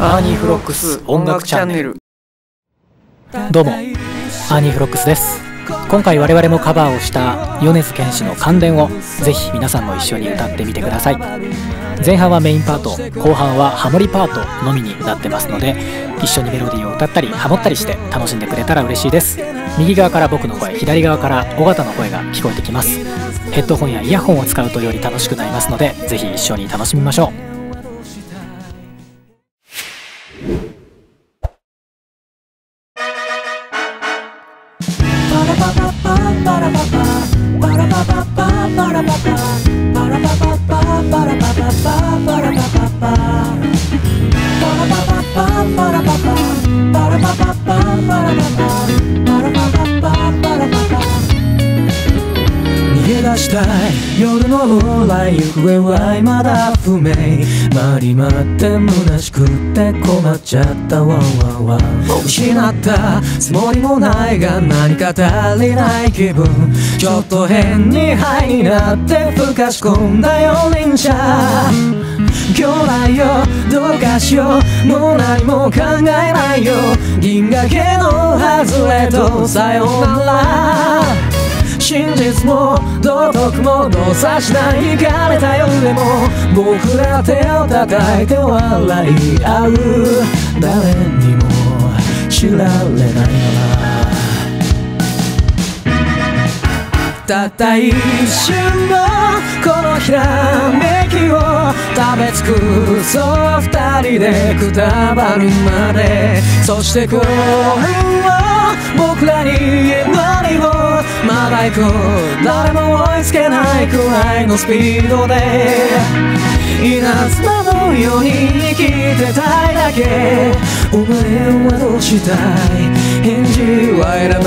アーニーフロックス音楽チャンネル。 どうも、アーニーフロックスです。今回我々もカバーをした米津玄師の感電をぜひ皆さんも一緒に歌ってみてください。前半はメインパート、後半はハモリパートのみになってますので、一緒にメロディーを歌ったりハモったりして楽しんでくれたら嬉しいです。右側から僕の声、左側から尾形の声が聞こえてきます。ヘッドホンやイヤホンを使うとより楽しくなりますので、ぜひ一緒に楽しみましょう。 逃げ出したい夜の往来、行方は未だ不明。回り回って虚しくって困っちゃったわんわんわん。失ったつもりもないが何か足りない気分。ちょっと変にハイになってふかし込んだよ輪車。兄弟よどうかしよう、もう何も考えないよ。銀河系の外れとさよなら。真実も道徳も動作しないかれた夜でも、僕ら手を叩いて笑い合う。誰にも知られないのはたった一瞬のこのひらめきを食べ尽くそう二人でくたばるまで。そして幸運を僕らに祈りをまだ行こう。誰も追いつけないくらいのスピードで稲妻のように生きてたいだけ。お前はどうしたい、返事はいらない。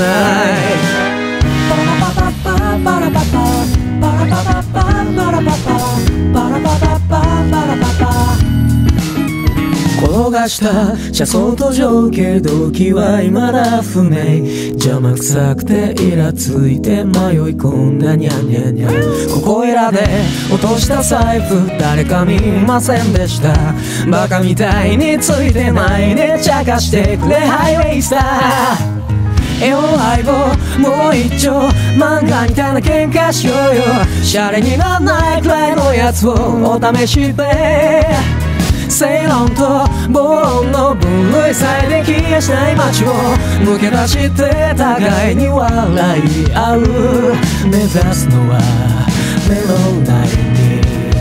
パラパパパラパパパパラパパパラパパパパラパパ。転がした車窓と情景、動機は未だ不明。邪魔くさくてイラついて迷い込んだニャンニャンニャン。ここいらで落とした財布誰か見ませんでした。バカみたいについてないね、茶化してくれハイウェイスター。絵を相棒もう一丁漫画みたいな喧嘩しようよ。シャレにならないくらいのやつをお試しで。正論と暴論の分類さえできやしない街を抜け出して互いに笑い合う。目指すのはメロディーに、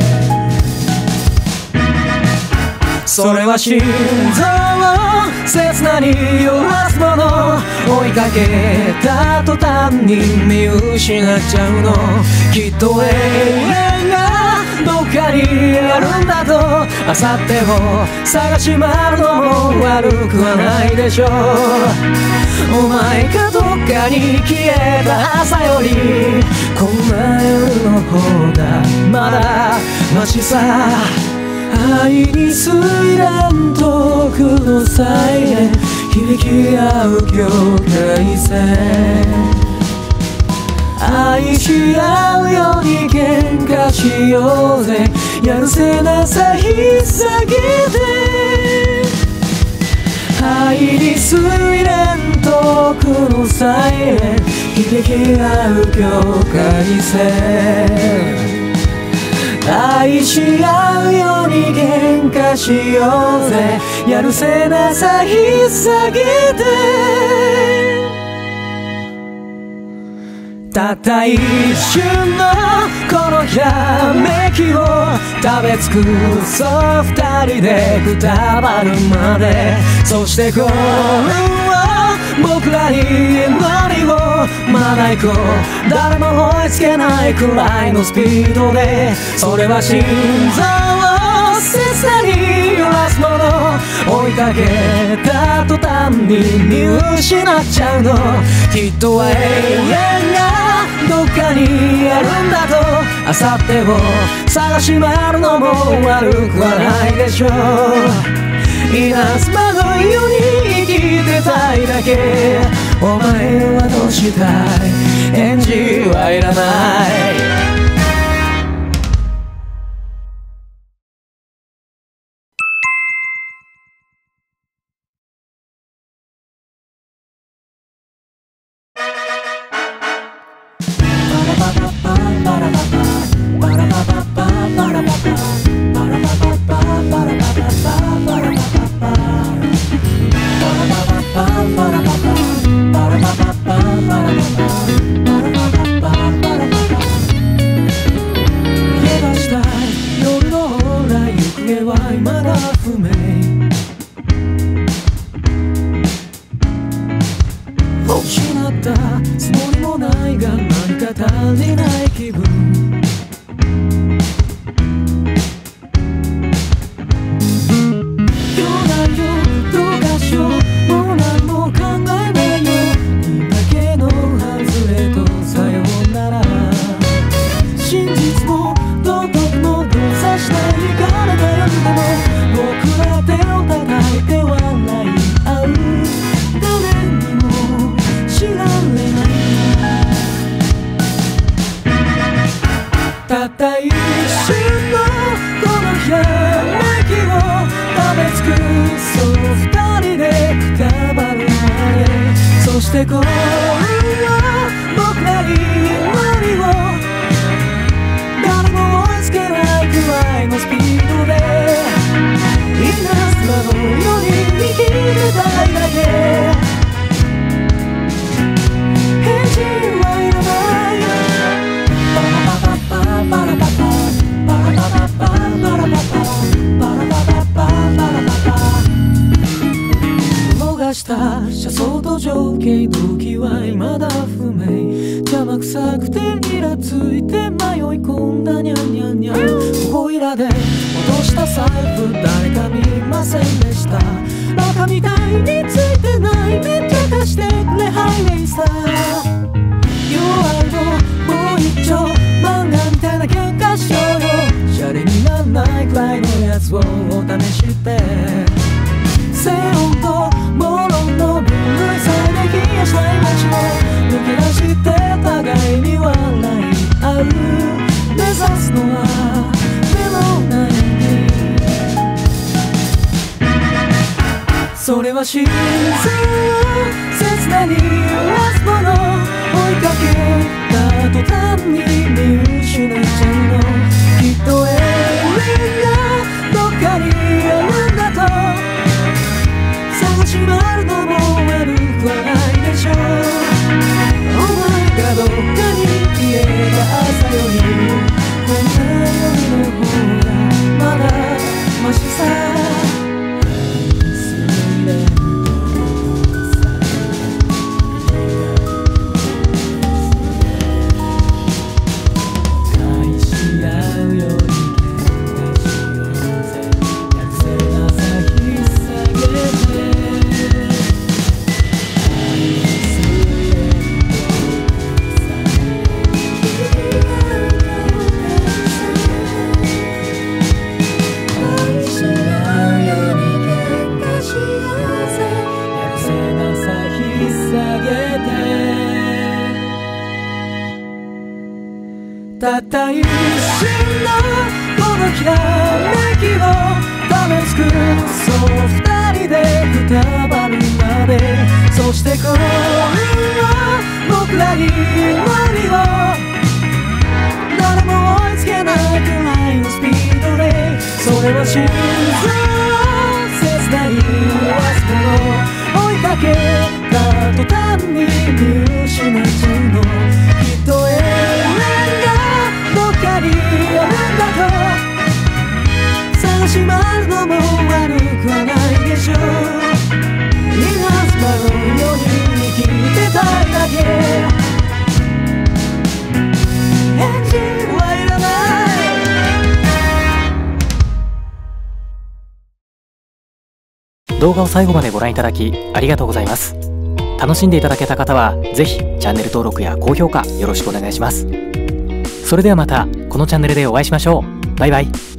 それは心臓を切なに揺らすもの。追いかけた途端に見失っちゃうの。きっと永遠がどっかにあるんだと、明後日を探し回るのも悪くはないでしょう。お前がどっかに消えた朝よりこんな夜の方がまだマシさ。愛に睡蓮遠くのサイレン響き合う境界線。愛し合うように喧嘩しようぜ、やるせなさ引っ提げて。愛に睡蓮遠くのサイレン響き合う境界線。愛し合うように喧嘩しようぜ、やるせなさ引っ提げて。たった一瞬のこのひらめきを食べ尽くそう二人でくたばるまで。そして幸運を僕らに祈りをまだ行こう。誰も追いつけないくらいのスピードで。それは心臓を切なに揺らすもの。追いかけた途端に見失っちゃうの。きっと永遠がどっかにあるんだと、明後日を探し回るのも悪くはないでしょう。稲妻のように生きてたいだけ。お前はどうしたい、返事はいらない。 そう二人でくたばるまで、そして今夜は僕らに無理を誰も追いつけないくらいのスピードで稲妻のように生きてたいだけ。返事はいらないパラパパパパラパパパラパパパパラパパパラパパパパラパパ。逃した車窓と情景、時は未だ不明。邪魔くさくてイラついて迷い込んだニャンニャンニャン。ここいらで落とした財布誰か見ませんでした。バカみたいについてないめっちゃ貸してくれハイレイサー。弱いのもう一丁漫画みたいな喧嘩しようよ。シャレになんないくらいのやつをお試しして静音とモロンの分類さえできやしない街も抜け出して互いに笑い合う。目指すのは目のないにそれは真相切なにラストの追いかけた途端に見失っちゃうの。きっと永遠がどっかにあるんだと探し回るのも悪くはないでしょう。お前がどっかに消えた朝よりこんな夜の方がまだマシさ。たった一瞬のこのきらめきをためつくそう二人でくたばるまで、そして今夜は僕らに終わりを誰も追いつけないくらいのスピードで、それは心臓切ないラストを追いかけた途端に見失っちゃうの。きっと永遠がどっかにあるんだと探し回るのも悪くはないでしょう。稲妻のように生きてたいだけ。返事はいらない。 動画を最後までご覧いただきありがとうございます。楽しんでいただけた方はぜひチャンネル登録や高評価よろしくお願いします。それではまたこのチャンネルでお会いしましょう。バイバイ。